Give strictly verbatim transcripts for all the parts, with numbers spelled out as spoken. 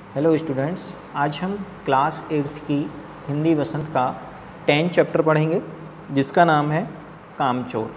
Hello students, आज हम class eighth की हिंदी वसंत का टेंथ चैप्टर पढ़ेंगे जिसका नाम है कामचोर।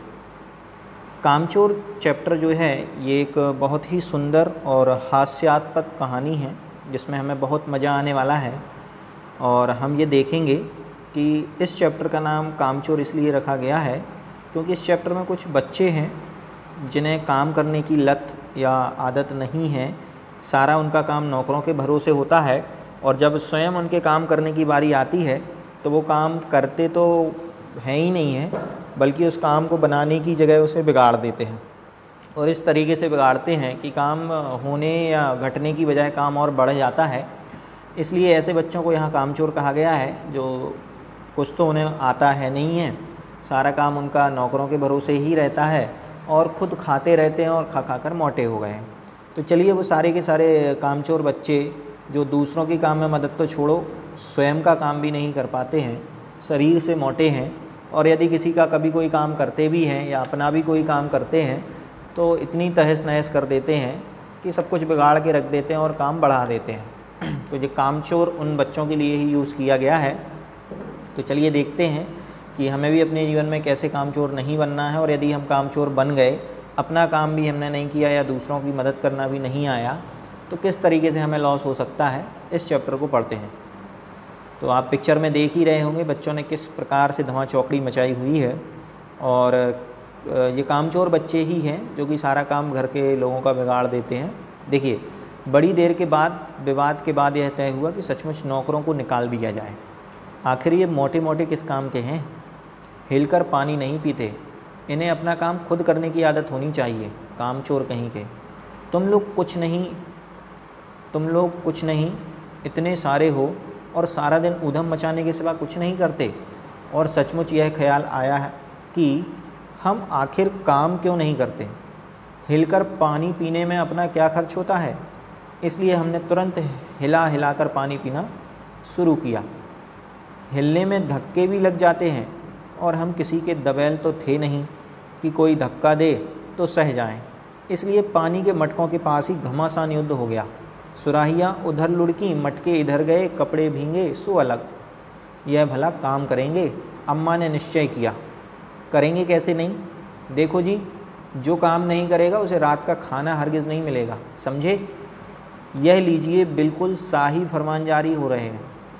कामचोर चैप्टर जो है ये एक बहुत ही सुंदर और हास्यास्पद कहानी है जिसमें हमें बहुत मज़ा आने वाला है। और हम ये देखेंगे कि इस चैप्टर का नाम कामचोर इसलिए रखा गया है क्योंकि इस चैप्टर में कुछ बच्चे हैं जिन्हें काम करने की लत या आदत नहीं है। सारा उनका काम नौकरों के भरोसे होता है और जब स्वयं उनके काम करने की बारी आती है तो वो काम करते तो हैं ही नहीं हैं, बल्कि उस काम को बनाने की जगह उसे बिगाड़ देते हैं। और इस तरीके से बिगाड़ते हैं कि काम होने या घटने की बजाय काम और बढ़ जाता है। इसलिए ऐसे बच्चों को यहाँ कामचोर कहा गया है जो कुछ तो उन्हें आता है नहीं है, सारा काम उनका नौकरों के भरोसे ही रहता है और ख़ुद खाते रहते हैं और खा खा कर मोटे हो गए हैं। तो चलिए वो सारे के सारे कामचोर बच्चे जो दूसरों के काम में मदद तो छोड़ो, स्वयं का काम भी नहीं कर पाते हैं, शरीर से मोटे हैं, और यदि किसी का कभी कोई काम करते भी हैं या अपना भी कोई काम करते हैं तो इतनी तहस नहस कर देते हैं कि सब कुछ बिगाड़ के रख देते हैं और काम बढ़ा देते हैं। तो ये कामचोर उन बच्चों के लिए ही यूज़ किया गया है। तो चलिए देखते हैं कि हमें भी अपने जीवन में कैसे कामचोर नहीं बनना है, और यदि हम कामचोर बन गए, अपना काम भी हमने नहीं किया या दूसरों की मदद करना भी नहीं आया, तो किस तरीके से हमें लॉस हो सकता है। इस चैप्टर को पढ़ते हैं। तो आप पिक्चर में देख ही रहे होंगे बच्चों ने किस प्रकार से धुआं चौकड़ी मचाई हुई है। और ये कामचोर बच्चे ही हैं जो कि सारा काम घर के लोगों का बिगाड़ देते हैं। देखिए, बड़ी देर के बाद विवाद के बाद यह तय हुआ कि सचमुच नौकरों को निकाल दिया जाए। आखिर ये मोटे मोटे किस काम के हैं, हिलकर पानी नहीं पीते, इन्हें अपना काम खुद करने की आदत होनी चाहिए। कामचोर कहीं के, तुम लोग कुछ नहीं तुम लोग कुछ नहीं इतने सारे हो और सारा दिन ऊधम मचाने के सिवा कुछ नहीं करते। और सचमुच यह ख्याल आया है कि हम आखिर काम क्यों नहीं करते। हिलकर पानी पीने में अपना क्या खर्च होता है, इसलिए हमने तुरंत हिला हिलाकर पानी पीना शुरू किया। हिलने में धक्के भी लग जाते हैं और हम किसी के दबैल तो थे नहीं कि कोई धक्का दे तो सह जाएं। इसलिए पानी के मटकों के पास ही घमासान युद्ध हो गया। सुराहियाँ उधर लुढ़की, मटके इधर गए, कपड़े भींगे सो अलग। यह भला काम करेंगे, अम्मा ने निश्चय किया। करेंगे कैसे नहीं, देखो जी, जो काम नहीं करेगा उसे रात का खाना हरगिज़ नहीं मिलेगा, समझे। यह लीजिए, बिल्कुल शाही फरमान जारी हो रहे हैं।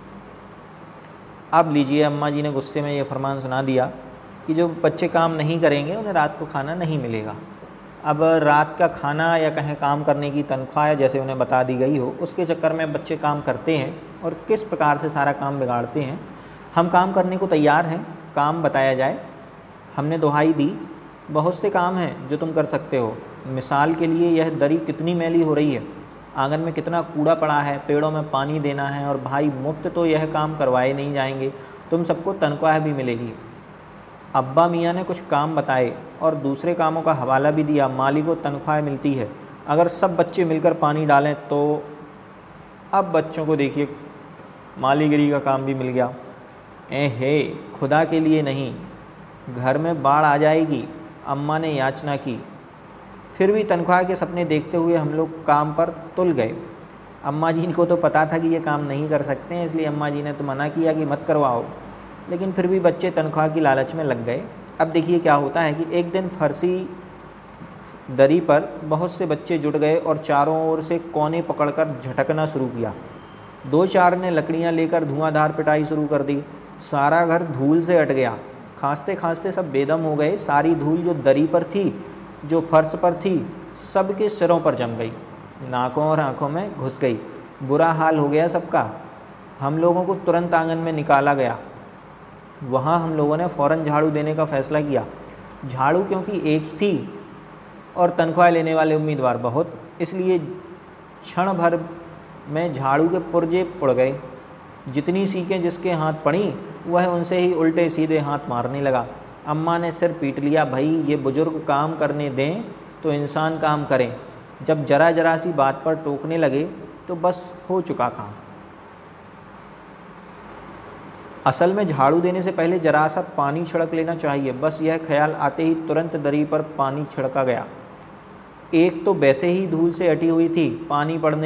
अब लीजिए, अम्मा जी ने गुस्से में ये फरमान सुना दिया कि जो बच्चे काम नहीं करेंगे उन्हें रात को खाना नहीं मिलेगा। अब रात का खाना या कहें काम करने की तनख्वाह जैसे उन्हें बता दी गई हो, उसके चक्कर में बच्चे काम करते हैं और किस प्रकार से सारा काम बिगाड़ते हैं। हम काम करने को तैयार हैं, काम बताया जाए। हमने दुहाई दी, बहुत से काम हैं जो तुम कर सकते हो। मिसाल के लिए, यह दरी कितनी मैली हो रही है, आंगन में कितना कूड़ा पड़ा है, पेड़ों में पानी देना है, और भाई मुफ्त तो यह काम करवाए नहीं जाएंगे, तुम सबको तनख्वाह भी मिलेगी। अब्बा मियाँ ने कुछ काम बताए और दूसरे कामों का हवाला भी दिया। माली को तनख्वाह मिलती है, अगर सब बच्चे मिलकर पानी डालें तो। अब बच्चों को देखिए, मालीगिरी का काम भी मिल गया। ए हे, खुदा के लिए नहीं, घर में बाढ़ आ जाएगी, अम्मा ने याचना की। फिर भी तनख्वाह के सपने देखते हुए हम लोग काम पर तुल गए। अम्मा जी को तो पता था कि ये काम नहीं कर सकते हैं, इसलिए अम्मा जी ने तो मना किया कि मत करवाओ, लेकिन फिर भी बच्चे तनख्वाह की लालच में लग गए। अब देखिए क्या होता है कि एक दिन फरसी दरी पर बहुत से बच्चे जुट गए और चारों ओर से कोने पकड़कर झटकना शुरू किया। दो चार ने लकड़ियाँ लेकर धुआंधार पिटाई शुरू कर दी। सारा घर धूल से अट गया। खांसते खांसते सब बेदम हो गए। सारी धूल जो दरी पर थी, जो फर्श पर थी, सब के सिरों पर जम गई, नाकों और आँखों में घुस गई। बुरा हाल हो गया सबका। हम लोगों को तुरंत आंगन में निकाला गया। वहाँ हम लोगों ने फ़ौरन झाड़ू देने का फ़ैसला किया। झाड़ू क्योंकि एक थी और तनख्वाह लेने वाले उम्मीदवार बहुत, इसलिए क्षण भर में झाड़ू के पुर्जे उड़ गए। जितनी सीखें जिसके हाथ पड़ी, वह उनसे ही उल्टे सीधे हाथ मारने लगा। अम्मा ने सिर पीट लिया, भाई ये बुज़ुर्ग काम करने दें तो इंसान काम करें। जब जरा जरा सी बात पर टोकने लगे तो बस हो चुका काम। असल में झाड़ू देने से पहले जरा सा पानी छिड़क लेना चाहिए। बस यह ख्याल आते ही तुरंत दरी पर पानी छिड़का गया। एक तो वैसे ही धूल से अटी हुई थी, पानी पड़ने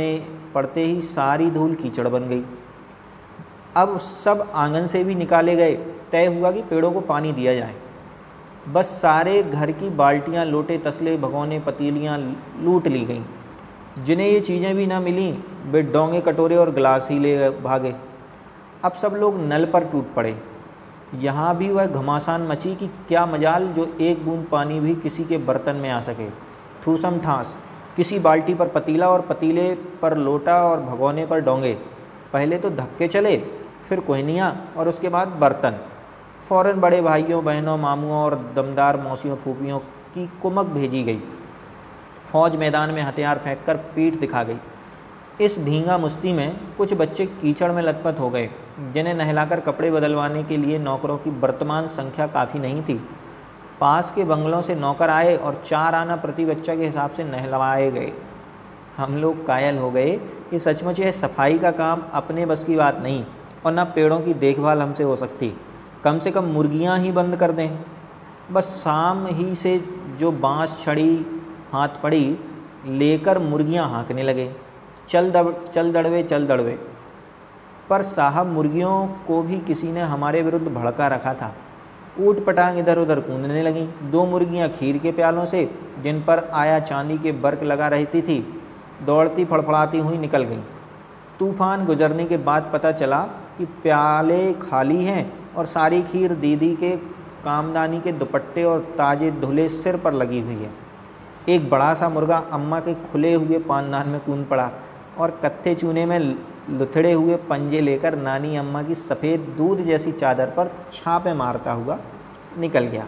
पड़ते ही सारी धूल कीचड़ बन गई। अब सब आंगन से भी निकाले गए। तय हुआ कि पेड़ों को पानी दिया जाए। बस सारे घर की बाल्टियाँ, लोटे, तसले, भगोने, पतीलियाँ लूट ली गईं। जिन्हें ये चीज़ें भी ना मिलीं वे डोंगे, कटोरे और गिलास ही ले भागे। अब सब लोग नल पर टूट पड़े। यहाँ भी वह घमासान मची कि क्या मजाल जो एक बूंद पानी भी किसी के बर्तन में आ सके। ठूसम ठास, किसी बाल्टी पर पतीला और पतीले पर लोटा और भगोने पर डोंगे। पहले तो धक्के चले, फिर कोहनियाँ और उसके बाद बर्तन। फ़ौरन बड़े भाइयों, बहनों, मामुओं और दमदार मौसियों, फूफियों की कुमक भेजी गई। फौज मैदान में हथियार फेंककर पीठ दिखा गई। इस धींगा मुश्ती में कुछ बच्चे कीचड़ में लथपथ हो गए, जिन्हें नहलाकर कपड़े बदलवाने के लिए नौकरों की वर्तमान संख्या काफ़ी नहीं थी। पास के बंगलों से नौकर आए और चार आना प्रति बच्चा के हिसाब से नहलवाए गए। हम लोग कायल हो गए कि सचमुच यह सफाई का काम अपने बस की बात नहीं और न पेड़ों की देखभाल हमसे हो सकती। कम से कम मुर्गियां ही बंद कर दें। बस शाम ही से जो बाँस छड़ी हाथ पड़ी लेकर मुर्गियां हाँकने लगे, चल दब चल दड़वे चल दड़वे। पर साहब, मुर्गियों को भी किसी ने हमारे विरुद्ध भड़का रखा था। ऊट पटांग इधर उधर कूदने लगीं। दो मुर्गियां खीर के प्यालों से, जिन पर आया चांदी के बर्क लगा रहती थी, दौड़ती फड़फड़ाती हुई निकल गईं। तूफान गुजरने के बाद पता चला कि प्याले खाली हैं और सारी खीर दीदी के कामदानी के दुपट्टे और ताजे धुले सिर पर लगी हुई है। एक बड़ा सा मुर्गा अम्मा के खुले हुए पानदान में कूद पड़ा और कत्थे चूने में लुथड़े हुए पंजे लेकर नानी अम्मा की सफ़ेद दूध जैसी चादर पर छापे मारता हुआ निकल गया।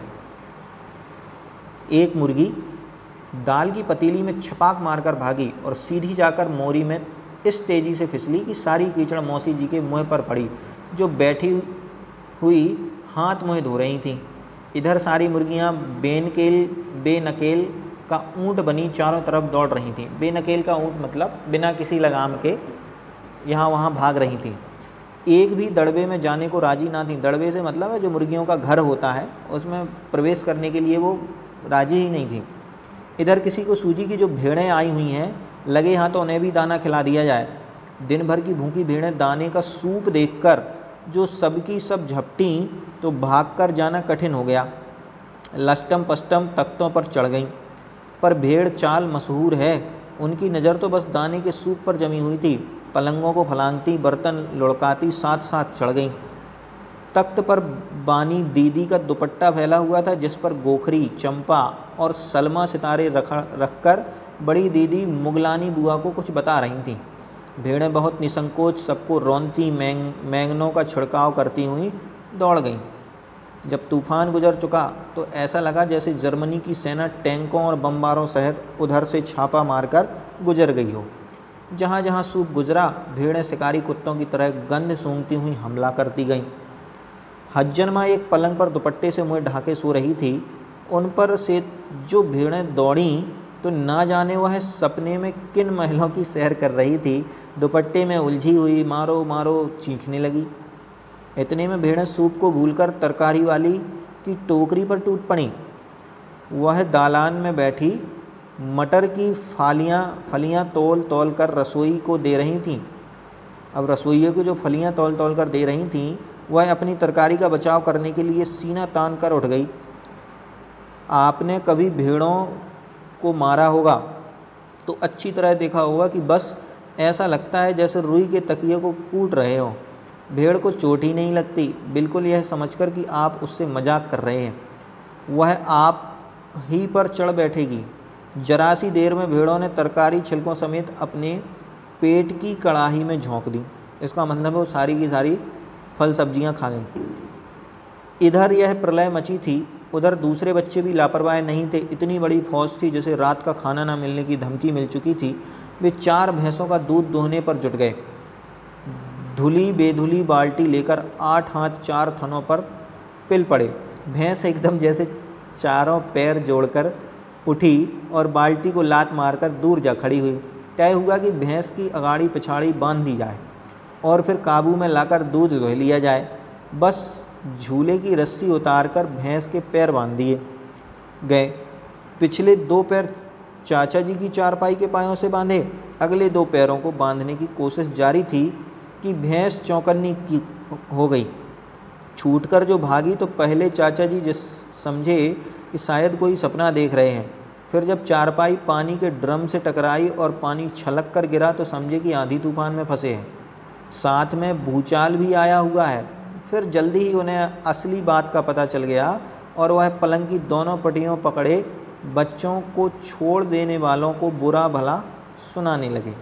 एक मुर्गी दाल की पतीली में छपाक मारकर भागी और सीधी जाकर मोरी में इस तेज़ी से फिसली कि सारी कीचड़ मौसी जी के मुँह पर पड़ी, जो बैठी हुई हाथ मुँह धो रही थीं। इधर सारी मुर्गियाँ बेनकेल बेनकेल का ऊँट बनी चारों तरफ दौड़ रही थीं। बेनकेल का ऊँट मतलब बिना किसी लगाम के यहाँ वहाँ भाग रही थीं। एक भी दड़बे में जाने को राजी ना थी। दड़बे से मतलब है जो मुर्गियों का घर होता है, उसमें प्रवेश करने के लिए वो राजी ही नहीं थी। इधर किसी को सूजी की जो भेड़ें आई हुई हैं, लगे हाथ तो उन्हें भी दाना खिला दिया जाए। दिन भर की भूखी भेड़ें दाने का सूप देखकर जो सबकी सब झपटी तो भागकर जाना कठिन हो गया। लस्टम पस्टम तख्तों पर चढ़ गईं, पर भेड़ चाल मशहूर है। उनकी नज़र तो बस दाने के सूप पर जमी हुई थी। पलंगों को फलांगती, बर्तन लुढ़काती साथ साथ चढ़ गईं। तख्त पर बानी दीदी का दुपट्टा फैला हुआ था, जिस पर गोखरी, चंपा और सलमा सितारे रख रखकर बड़ी दीदी मुगलानी बुआ को कुछ बता रही थीं। भेड़ें बहुत निसंकोच सबको रौंदती मैंग मैंगनों का छिड़काव करती हुई दौड़ गईं। जब तूफान गुजर चुका तो ऐसा लगा जैसे जर्मनी की सेना टैंकों और बमबारों सहित उधर से छापा मारकर गुजर गई हो। जहाँ जहाँ सूप गुजरा, भेड़ें शिकारी कुत्तों की तरह गंध सूंघती हुई हमला करती गईं। हज्जन माँ एक पलंग पर दुपट्टे से मुँह ढाके सो रही थी। उन पर से जो भेड़ें दौड़ीं तो ना जाने वह सपने में किन महलों की सैर कर रही थी। दुपट्टे में उलझी हुई मारो मारो चीखने लगी। इतने में भेड़ें सूप को भूलकर तरकारी वाली की टोकरी पर टूट पड़ीं। वह दालान में बैठी मटर की फालियाँ फलियाँ तोल तोल कर रसोई को दे रही थीं। अब रसोइयों को जो फलियाँ तोल तोल कर दे रही थीं, वह अपनी तरकारी का बचाव करने के लिए सीना तान कर उठ गई। आपने कभी भेड़ों को मारा होगा तो अच्छी तरह देखा होगा कि बस ऐसा लगता है जैसे रुई के तकिए को कूट रहे हो। भेड़ को चोट ही नहीं लगती, बिल्कुल यह समझकर कि आप उससे मजाक कर रहे हैं। वह आप ही पर चढ़ बैठेगी। जरा सी देर में भेड़ों ने तरकारी छिलकों समेत अपने पेट की कड़ाही में झोंक दी। इसका मतलब है वो सारी की सारी फल सब्जियां खा गईं। इधर यह प्रलय मची थी, उधर दूसरे बच्चे भी लापरवाह नहीं थे। इतनी बड़ी फौज थी जिसे रात का खाना ना मिलने की धमकी मिल चुकी थी। वे चार भैंसों का दूध दोहने पर जुट गए। धुली बेधुली बाल्टी लेकर आठ हाथ चार थनों पर पिल पड़े। भैंस एकदम जैसे चारों पैर जोड़कर उठी और बाल्टी को लात मारकर दूर जा खड़ी हुई। तय हुआ कि भैंस की अगाड़ी पिछाड़ी बांध दी जाए और फिर काबू में लाकर दूध दुह लिया जाए। बस झूले की रस्सी उतारकर भैंस के पैर बांध दिए गए। पिछले दो पैर चाचा जी की चारपाई के पायों से बांधे। अगले दो पैरों को बांधने की कोशिश जारी थी कि भैंस चौकन्नी की हो गई। छूटकर जो भागी तो पहले चाचा जी जिस समझे कि शायद कोई सपना देख रहे हैं। फिर जब चारपाई पानी के ड्रम से टकराई और पानी छलक कर गिरा तो समझे कि आंधी तूफान में फंसे हैं, साथ में भूचाल भी आया हुआ है। फिर जल्दी ही उन्हें असली बात का पता चल गया और वह पलंग की दोनों पटियों पकड़े बच्चों को छोड़ देने वालों को बुरा भला सुनाने लगे।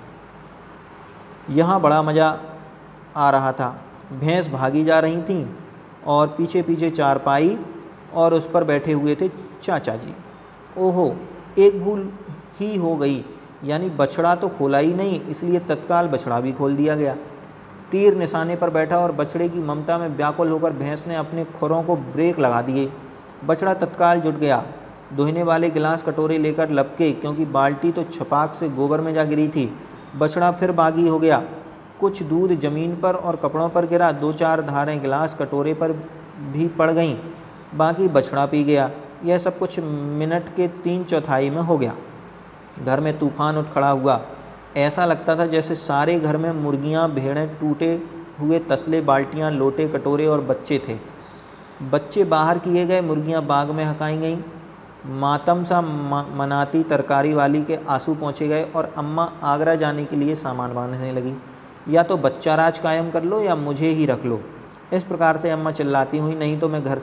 यहाँ बड़ा मज़ा आ रहा था। भैंस भागी जा रही थीं और पीछे पीछे चारपाई और उस पर बैठे हुए थे चाचा जी। ओहो, एक भूल ही हो गई, यानी बछड़ा तो खोला ही नहीं, इसलिए तत्काल बछड़ा भी खोल दिया गया। तीर निशाने पर बैठा और बछड़े की ममता में व्याकुल होकर भैंस ने अपने खुरों को ब्रेक लगा दिए। बछड़ा तत्काल जुट गया। धोने वाले गिलास कटोरे लेकर लपके, क्योंकि बाल्टी तो छपाक से गोबर में जा गिरी थी। बछड़ा फिर बागी हो गया। कुछ दूध ज़मीन पर और कपड़ों पर गिरा। दो चार धारें गिलास कटोरे पर भी पड़ गईं। बाकी बछड़ा पी गया। यह सब कुछ मिनट के तीन चौथाई में हो गया। घर में तूफान उठ खड़ा हुआ। ऐसा लगता था जैसे सारे घर में मुर्गियां, भेड़ें, टूटे हुए तसले, बाल्टियां, लोटे, कटोरे और बच्चे थे। बच्चे बाहर किए गए, मुर्गियां बाग में हकाई गईं। मातम सा मनाती तरकारी वाली के आंसू पहुँचे गए और अम्मा आगरा जाने के लिए सामान बांधने लगी। या तो बच्चा राज कायम कर लो या मुझे ही रख लो, इस प्रकार से अम्मा चिल्लाती हुई। नहीं तो मैं घर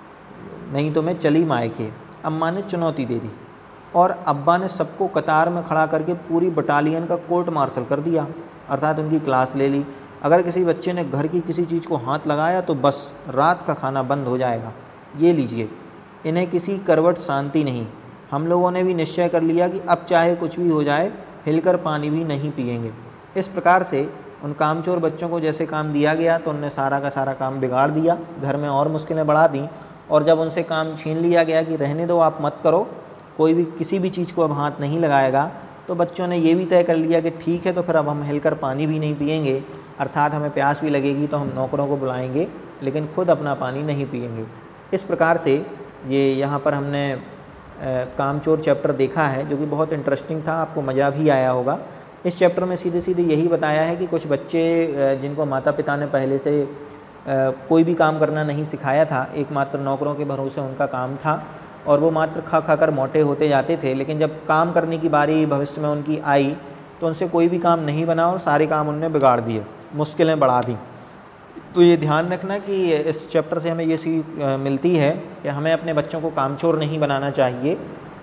नहीं तो मैं चली मायके, अम्मा ने चुनौती दे दी। और अब्बा ने सबको कतार में खड़ा करके पूरी बटालियन का कोर्ट मार्शल कर दिया, अर्थात उनकी क्लास ले ली। अगर किसी बच्चे ने घर की किसी चीज़ को हाथ लगाया तो बस रात का खाना बंद हो जाएगा। ये लीजिए, इन्हें किसी करवट शांति नहीं। हम लोगों ने भी निश्चय कर लिया कि अब चाहे कुछ भी हो जाए, हिलकर पानी भी नहीं पिएंगे। इस प्रकार से उन कामचोर बच्चों को जैसे काम दिया गया तो उनने सारा का सारा काम बिगाड़ दिया, घर में और मुश्किलें बढ़ा दी। और जब उनसे काम छीन लिया गया कि रहने दो, आप मत करो, कोई भी किसी भी चीज़ को अब हाथ नहीं लगाएगा, तो बच्चों ने ये भी तय कर लिया कि ठीक है, तो फिर अब हम हिलकर पानी भी नहीं पिएंगे, अर्थात हमें प्यास भी लगेगी तो हम नौकरों को बुलाएंगे, लेकिन खुद अपना पानी नहीं पिएंगे। इस प्रकार से ये यहाँ पर हमने कामचोर चैप्टर देखा है, जो कि बहुत इंटरेस्टिंग था, आपको मज़ा भी आया होगा। इस चैप्टर में सीधे सीधे यही बताया है कि कुछ बच्चे जिनको माता पिता ने पहले से कोई भी काम करना नहीं सिखाया था, एकमात्र नौकरों के भरोसे उनका काम था और वो मात्र खा खा कर मोटे होते जाते थे। लेकिन जब काम करने की बारी भविष्य में उनकी आई तो उनसे कोई भी काम नहीं बना और सारे काम उनने बिगाड़ दिए, मुश्किलें बढ़ा दी। तो ये ध्यान रखना कि इस चैप्टर से हमें ये सीख मिलती है कि हमें अपने बच्चों को कामचोर नहीं बनाना चाहिए।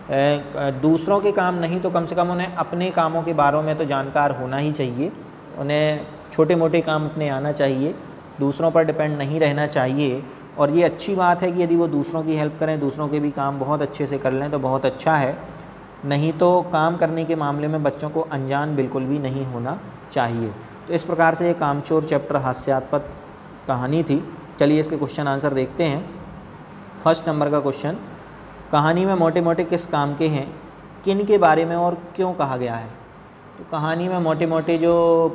दूसरों के काम नहीं तो कम से कम उन्हें अपने कामों के बारे में तो जानकार होना ही चाहिए। उन्हें छोटे मोटे काम अपने आना चाहिए, दूसरों पर डिपेंड नहीं रहना चाहिए। और ये अच्छी बात है कि यदि वो दूसरों की हेल्प करें, दूसरों के भी काम बहुत अच्छे से कर लें तो बहुत अच्छा है। नहीं तो काम करने के मामले में बच्चों को अनजान बिल्कुल भी नहीं होना चाहिए। तो इस प्रकार से ये कामचोर चैप्टर हास्यास्पद कहानी थी। चलिए इसके क्वेश्चन आंसर देखते हैं। फर्स्ट नंबर का क्वेश्चन, कहानी में मोटे मोटे किस काम के हैं, किन के बारे में और क्यों कहा गया है। तो कहानी में मोटे मोटे जो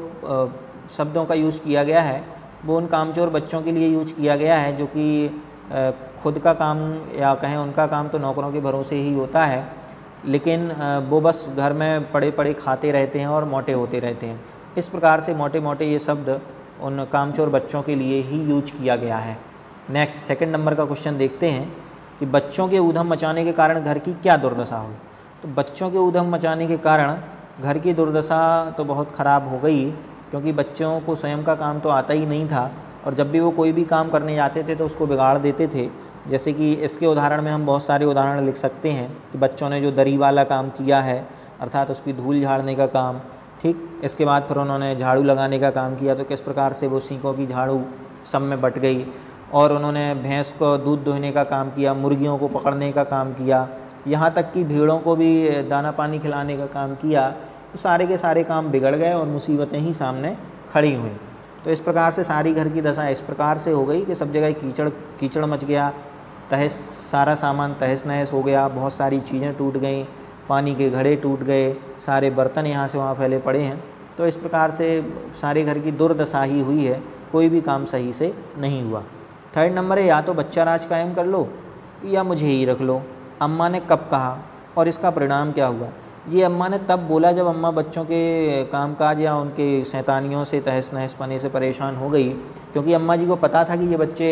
शब्दों का यूज़ किया गया है वो उन कामचोर बच्चों के लिए यूज किया गया है जो कि खुद का काम या कहें उनका काम तो नौकरों के भरोसे ही होता है, लेकिन वो बस घर में पड़े पड़े खाते रहते हैं और मोटे होते रहते हैं। इस प्रकार से मोटे मोटे ये शब्द उन कामचोर बच्चों के लिए ही यूज किया गया है। नेक्स्ट सेकंड नंबर का क्वेश्चन देखते हैं कि बच्चों के ऊधम मचाने के कारण घर की क्या दुर्दशा हुई। तो बच्चों के ऊधम मचाने के कारण घर की दुर्दशा तो बहुत ख़राब हो गई, क्योंकि बच्चों को स्वयं का काम तो आता ही नहीं था और जब भी वो कोई भी काम करने जाते थे तो उसको बिगाड़ देते थे। जैसे कि इसके उदाहरण में हम बहुत सारे उदाहरण लिख सकते हैं कि बच्चों ने जो दरी वाला काम किया है, अर्थात उसकी धूल झाड़ने का काम, ठीक। इसके बाद फिर उन्होंने झाड़ू लगाने का काम किया, तो किस प्रकार से वो सींकों की झाड़ू सब में बट गई। और उन्होंने भैंस को दूध दुहने का काम किया, मुर्गियों को पकड़ने का काम किया, यहाँ तक कि भेड़ों को भी दाना पानी खिलाने का काम किया। तो सारे के सारे काम बिगड़ गए और मुसीबतें ही सामने खड़ी हुई। तो इस प्रकार से सारी घर की दशा इस प्रकार से हो गई कि सब जगह कीचड़ कीचड़ मच गया, तहस सारा सामान तहस नहस हो गया, बहुत सारी चीज़ें टूट गईं, पानी के घड़े टूट गए, सारे बर्तन यहाँ से वहाँ फैले पड़े हैं। तो इस प्रकार से सारे घर की दुर्दशा ही हुई है, कोई भी काम सही से नहीं हुआ। थर्ड नंबर है, या तो बच्चा राज कायम कर लो या मुझे ही रख लो। अम्मा ने कब कहा और इसका परिणाम क्या हुआ। ये अम्मा ने तब बोला जब अम्मा बच्चों के कामकाज या उनके शैतानियों से तहस नहस पने से परेशान हो गई, क्योंकि अम्मा जी को पता था कि ये बच्चे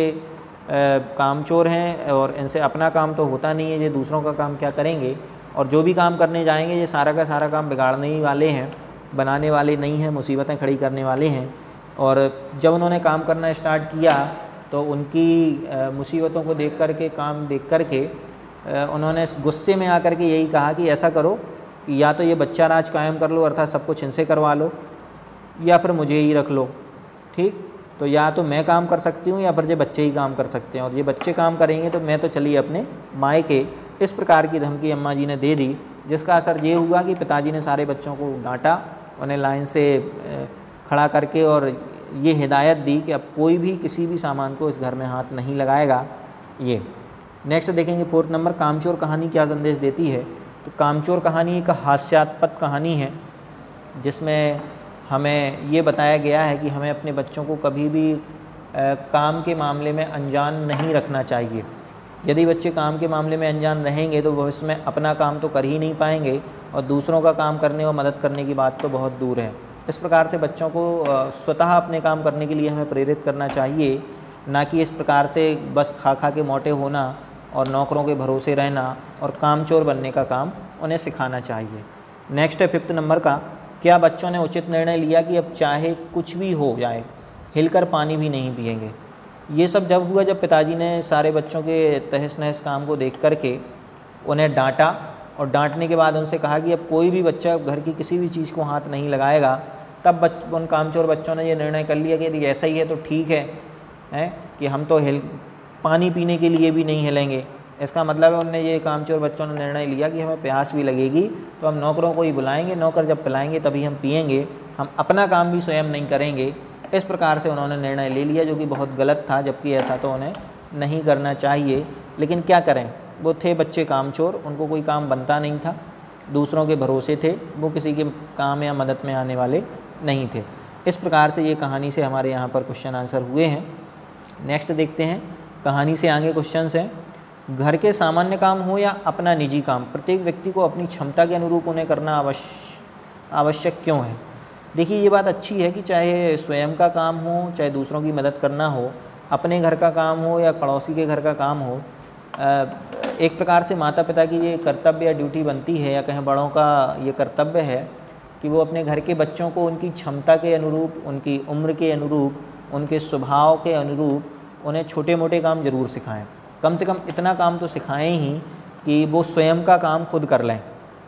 कामचोर हैं और इनसे अपना काम तो होता नहीं है, ये दूसरों का काम क्या करेंगे, और जो भी काम करने जाएंगे ये सारा का सारा काम बिगाड़ने ही वाले हैं, बनाने वाले नहीं हैं, मुसीबतें खड़ी करने वाले हैं। और जब उन्होंने काम करना स्टार्ट किया तो उनकी मुसीबतों को देख कर के, काम देख कर के उन्होंने गुस्से में आकर के यही कहा कि ऐसा करो कि या तो ये बच्चा राज कायम कर लो, अर्थात सब कुछ इनसे करवा लो, या फिर मुझे ही रख लो। ठीक, तो या तो मैं काम कर सकती हूँ या फिर ये बच्चे ही काम कर सकते हैं, और ये बच्चे काम करेंगे तो मैं तो चलिए अपने मायके। इस प्रकार की धमकी अम्मा जी ने दे दी, जिसका असर ये हुआ कि पिताजी ने सारे बच्चों को डांटा, उन्हें लाइन से खड़ा करके और ये हिदायत दी कि अब कोई भी किसी भी सामान को इस घर में हाथ नहीं लगाएगा। ये नेक्स्ट देखेंगे फोर्थ नंबर, कामचोर कहानी क्या संदेश देती है। तो कामचोर कहानी एक हास्यास्पद कहानी है जिसमें हमें ये बताया गया है कि हमें अपने बच्चों को कभी भी आ, काम के मामले में अनजान नहीं रखना चाहिए। यदि बच्चे काम के मामले में अनजान रहेंगे तो भविष्य में अपना काम तो कर ही नहीं पाएंगे, और दूसरों का काम करने और मदद करने की बात तो बहुत दूर है। इस प्रकार से बच्चों को स्वतः अपने काम करने के लिए हमें प्रेरित करना चाहिए, ना कि इस प्रकार से बस खा खा के मोटे होना और नौकरों के भरोसे रहना और कामचोर बनने का काम उन्हें सिखाना चाहिए। नेक्स्ट है फिफ्थ नंबर का, क्या बच्चों ने उचित निर्णय लिया कि अब चाहे कुछ भी हो जाए हिलकर पानी भी नहीं पिएंगे। ये सब जब हुआ जब पिताजी ने सारे बच्चों के तहस नहस काम को देख कर के उन्हें डांटा, और डांटने के बाद उनसे कहा कि अब कोई भी बच्चा घर की किसी भी चीज़ को हाथ नहीं लगाएगा। तब बच उन कामचोर बच्चों ने ये निर्णय कर लिया कि यदि ऐसा ही है तो ठीक है, है कि हम तो हिल पानी पीने के लिए भी नहीं हिलेंगे। इसका मतलब है उनने ये कामचोर बच्चों ने निर्णय लिया कि हमें प्यास भी लगेगी तो हम नौकरों को ही बुलाएंगे, नौकर जब पिलाएंगे तभी हम पिएंगे, हम अपना काम भी स्वयं नहीं करेंगे। इस प्रकार से उन्होंने निर्णय ले लिया, जो कि बहुत गलत था, जबकि ऐसा तो उन्हें नहीं करना चाहिए। लेकिन क्या करें, वो थे बच्चे कामचोर, उनको कोई काम बनता नहीं था, दूसरों के भरोसे थे, वो किसी के काम या मदद में आने वाले नहीं थे। इस प्रकार से ये कहानी से हमारे यहाँ पर क्वेश्चन आंसर हुए हैं। नेक्स्ट देखते हैं, कहानी से आगे क्वेश्चन हैं, घर के सामान्य काम हो या अपना निजी काम, प्रत्येक व्यक्ति को अपनी क्षमता के अनुरूप उन्हें करना आवश्यक आवश्यक क्यों है। देखिए, ये बात अच्छी है कि चाहे स्वयं का काम हो, चाहे दूसरों की मदद करना हो, अपने घर का काम हो या पड़ोसी के घर का काम हो, एक प्रकार से माता पिता की ये कर्तव्य या ड्यूटी बनती है, या कहें बड़ों का ये कर्तव्य है कि वो अपने घर के बच्चों को उनकी क्षमता के अनुरूप, उनकी उम्र के अनुरूप, उनके स्वभाव के अनुरूप उन्हें छोटे मोटे काम ज़रूर सिखाएं। कम से कम इतना काम तो सिखाएं ही कि वो स्वयं का काम खुद कर लें,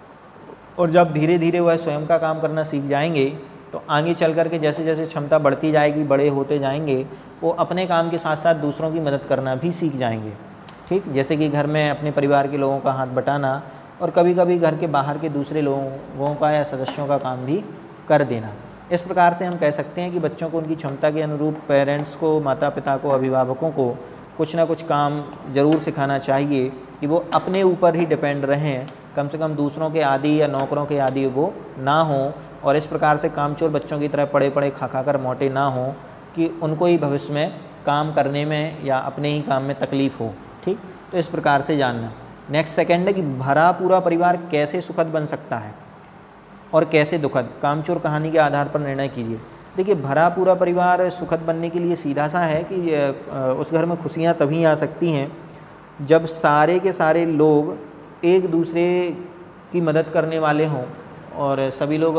और जब धीरे धीरे वह स्वयं का काम करना सीख जाएंगे तो आगे चल कर के जैसे जैसे क्षमता बढ़ती जाएगी, बड़े होते जाएंगे, वो अपने काम के साथ साथ दूसरों की मदद करना भी सीख जाएंगे। ठीक, जैसे कि घर में अपने परिवार के लोगों का हाथ बटाना, और कभी कभी घर के बाहर के दूसरे लोगों का या सदस्यों का काम भी कर देना। इस प्रकार से हम कह सकते हैं कि बच्चों को उनकी क्षमता के अनुरूप पेरेंट्स को, माता पिता को, अभिभावकों को कुछ ना कुछ काम ज़रूर सिखाना चाहिए कि वो अपने ऊपर ही डिपेंड रहें, कम से कम दूसरों के आदी या नौकरों के आदी वो ना हों, और इस प्रकार से कामचोर बच्चों की तरह पड़े पड़े खा खा कर मोटे ना हों कि उनको ही भविष्य में काम करने में या अपने ही काम में तकलीफ़ हो। ठीक, तो इस प्रकार से जानना। नेक्स्ट सेकंड है कि भरा पूरा परिवार कैसे सुखद बन सकता है और कैसे दुखद, कामचोर कहानी के आधार पर निर्णय कीजिए। देखिए, भरा पूरा परिवार सुखद बनने के लिए सीधा सा है कि उस घर में खुशियाँ तभी आ सकती हैं जब सारे के सारे लोग एक दूसरे की मदद करने वाले हों, और सभी लोग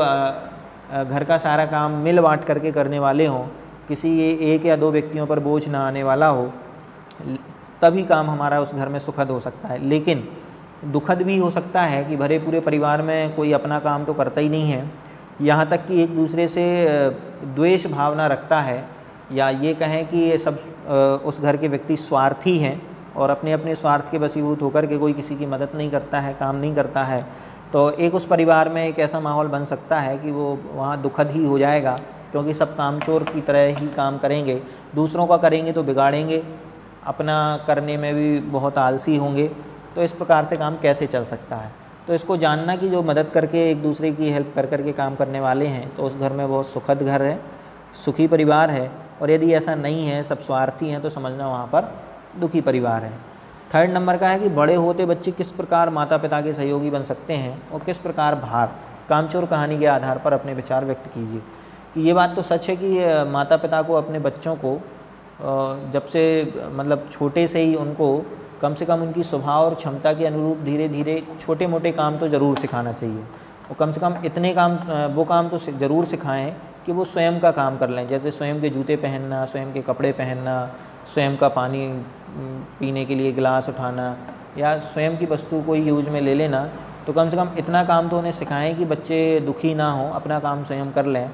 घर का सारा काम मिल बांट करके करने वाले हों, किसी ये एक या दो व्यक्तियों पर बोझ ना आने वाला हो, तभी काम हमारा उस घर में सुखद हो सकता है। लेकिन दुखद भी हो सकता है कि भरे पूरे परिवार में कोई अपना काम तो करता ही नहीं है, यहाँ तक कि एक दूसरे से द्वेष भावना रखता है, या ये कहें कि ये सब उस घर के व्यक्ति स्वार्थी हैं और अपने अपने स्वार्थ के वशीभूत होकर के कोई किसी की मदद नहीं करता है, काम नहीं करता है। तो एक उस परिवार में एक ऐसा माहौल बन सकता है कि वो वहाँ दुखद ही हो जाएगा, क्योंकि सब कामचोर की तरह ही काम करेंगे, दूसरों का करेंगे तो बिगाड़ेंगे, अपना करने में भी बहुत आलसी होंगे। तो इस प्रकार से काम कैसे चल सकता है। तो इसको जानना कि जो मदद करके एक दूसरे की हेल्प कर करके काम करने वाले हैं, तो उस घर में बहुत सुखद घर है, सुखी परिवार है। और यदि ऐसा नहीं है, सब स्वार्थी हैं, तो समझना वहाँ पर दुखी परिवार है। थर्ड नंबर का है कि बड़े होते बच्चे किस प्रकार माता पिता के सहयोगी बन सकते हैं और किस प्रकार भार। कामचोर कहानी के आधार पर अपने विचार व्यक्त कीजिए। कि ये बात तो सच है कि माता पिता को अपने बच्चों को जब से मतलब छोटे से ही उनको कम से कम उनकी स्वभाव और क्षमता के अनुरूप धीरे धीरे छोटे मोटे काम तो ज़रूर सिखाना चाहिए, और कम से कम इतने काम वो काम तो ज़रूर सिखाएं कि वो स्वयं का काम कर लें, जैसे स्वयं के जूते पहनना, स्वयं के कपड़े पहनना, स्वयं का पानी पीने के लिए गिलास उठाना, या स्वयं की वस्तु कोई यूज में ले लेना। तो कम से कम इतना काम तो उन्हें सिखाएं कि बच्चे दुखी ना हों, अपना काम स्वयं कर लें।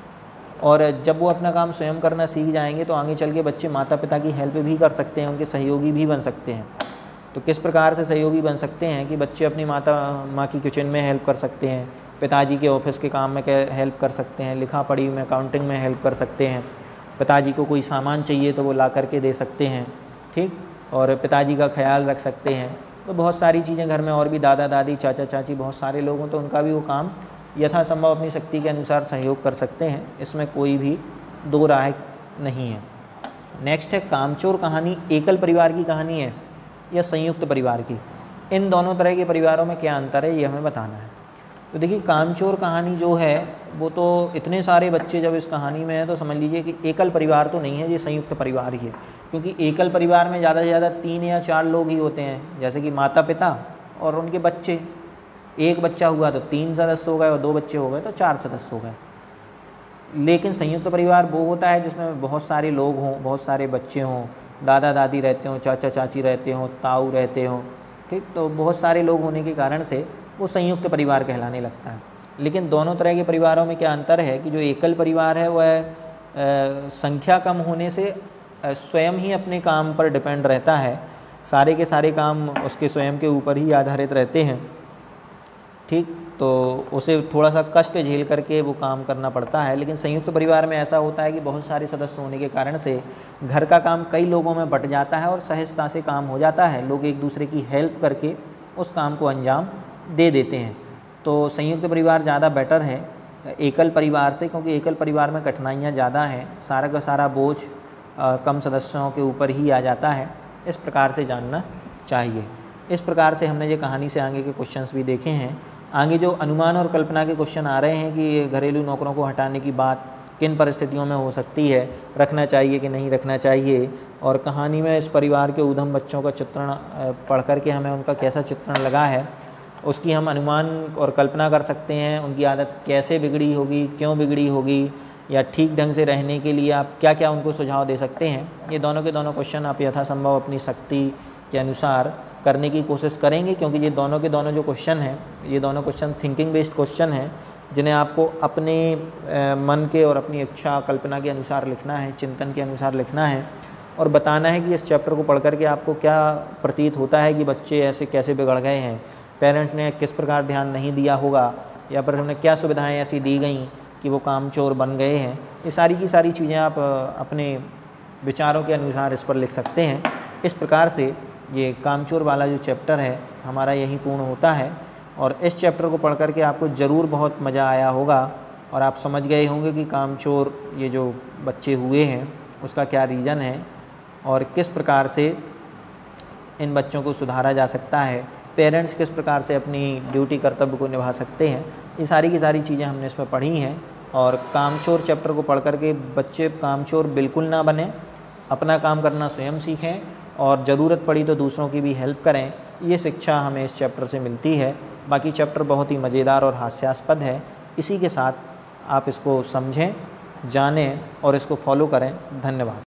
और जब वो अपना काम स्वयं करना सीख जाएंगे तो आगे चल के बच्चे माता पिता की हेल्प भी कर सकते हैं, उनके सहयोगी भी बन सकते हैं। तो किस प्रकार से सहयोगी बन सकते हैं कि बच्चे अपनी माता माँ की किचन में हेल्प कर सकते हैं, पिताजी के ऑफिस के काम में हेल्प कर सकते हैं, लिखा पढ़ी में अकाउंटिंग में हेल्प कर सकते हैं, पिताजी को कोई सामान चाहिए तो वो ला करके दे सकते हैं, ठीक, और पिताजी का ख्याल रख सकते हैं। तो बहुत सारी चीज़ें घर में और भी दादा दादी चाचा चाची बहुत सारे लोग हों तो उनका भी वो काम यथासंभव अपनी शक्ति के अनुसार सहयोग कर सकते हैं, इसमें कोई भी दो राय नहीं है। नेक्स्ट है कामचोर कहानी एकल परिवार की कहानी है या संयुक्त परिवार की। इन दोनों तरह के परिवारों में क्या अंतर है ये हमें बताना है। तो देखिए कामचोर कहानी जो है वो तो इतने सारे बच्चे जब इस कहानी में है तो समझ लीजिए कि एकल परिवार तो नहीं है, ये संयुक्त परिवार ही है। क्योंकि एकल परिवार में ज़्यादा से ज़्यादा तीन या चार लोग ही होते हैं, जैसे कि माता पिता और उनके बच्चे। एक बच्चा हुआ तो तीन सदस्य हो गए और दो बच्चे हो गए तो चार सदस्य हो गए। लेकिन संयुक्त परिवार वो होता है जिसमें बहुत सारे लोग हों, बहुत सारे बच्चे हों, दादा दादी रहते हों, चाचा चाची रहते हों, ताऊ रहते हों, ठीक। तो बहुत सारे लोग होने के कारण से वो संयुक्त परिवार कहलाने लगता है। लेकिन दोनों तरह के परिवारों में क्या अंतर है कि जो एकल परिवार है वह संख्या कम होने से स्वयं ही अपने काम पर डिपेंड रहता है, सारे के सारे काम उसके स्वयं के ऊपर ही आधारित रहते हैं, ठीक। तो उसे थोड़ा सा कष्ट झेल करके वो काम करना पड़ता है। लेकिन संयुक्त परिवार में ऐसा होता है कि बहुत सारे सदस्य होने के कारण से घर का काम कई लोगों में बँट जाता है और सहजता से काम हो जाता है, लोग एक दूसरे की हेल्प करके उस काम को अंजाम दे देते हैं। तो संयुक्त परिवार ज़्यादा बेटर है एकल परिवार से, क्योंकि एकल परिवार में कठिनाइयाँ ज़्यादा हैं, सारा का सारा बोझ आ, कम सदस्यों के ऊपर ही आ जाता है। इस प्रकार से जानना चाहिए। इस प्रकार से हमने ये कहानी से आगे के क्वेश्चंस भी देखे हैं। आगे जो अनुमान और कल्पना के क्वेश्चन आ रहे हैं कि घरेलू नौकरों को हटाने की बात किन परिस्थितियों में हो सकती है, रखना चाहिए कि नहीं रखना चाहिए, और कहानी में इस परिवार के ऊधम बच्चों का चित्रण पढ़ कर के हमें उनका कैसा चित्रण लगा है उसकी हम अनुमान और कल्पना कर सकते हैं। उनकी आदत कैसे बिगड़ी होगी, क्यों बिगड़ी होगी, या ठीक ढंग से रहने के लिए आप क्या क्या उनको सुझाव दे सकते हैं। ये दोनों के दोनों क्वेश्चन आप यथासंभव अपनी शक्ति के अनुसार करने की कोशिश करेंगे, क्योंकि ये दोनों के दोनों जो क्वेश्चन हैं ये दोनों क्वेश्चन थिंकिंग बेस्ड क्वेश्चन हैं, जिन्हें आपको अपने मन के और अपनी इच्छा कल्पना के अनुसार लिखना है, चिंतन के अनुसार लिखना है, और बताना है कि इस चैप्टर को पढ़ करके आपको क्या प्रतीत होता है कि बच्चे ऐसे कैसे बिगड़ गए हैं, पेरेंट ने किस प्रकार ध्यान नहीं दिया होगा, या फिर उन्हें क्या सुविधाएं ऐसी दी गई कि वो कामचोर बन गए हैं। ये सारी की सारी चीज़ें आप अपने विचारों के अनुसार इस पर लिख सकते हैं। इस प्रकार से ये कामचोर वाला जो चैप्टर है हमारा यहीं पूर्ण होता है, और इस चैप्टर को पढ़ करके आपको ज़रूर बहुत मज़ा आया होगा और आप समझ गए होंगे कि कामचोर ये जो बच्चे हुए हैं उसका क्या रीज़न है और किस प्रकार से इन बच्चों को सुधारा जा सकता है, पेरेंट्स किस प्रकार से अपनी ड्यूटी कर्तव्य को निभा सकते हैं। ये सारी की सारी चीज़ें हमने इसमें पढ़ी हैं। और कामचोर चैप्टर को पढ़ करके बच्चे कामचोर बिल्कुल ना बने, अपना काम करना स्वयं सीखें और ज़रूरत पड़ी तो दूसरों की भी हेल्प करें। ये शिक्षा हमें इस चैप्टर से मिलती है। बाकी चैप्टर बहुत ही मज़ेदार और हास्यास्पद है। इसी के साथ आप इसको समझें, जानें और इसको फॉलो करें। धन्यवाद।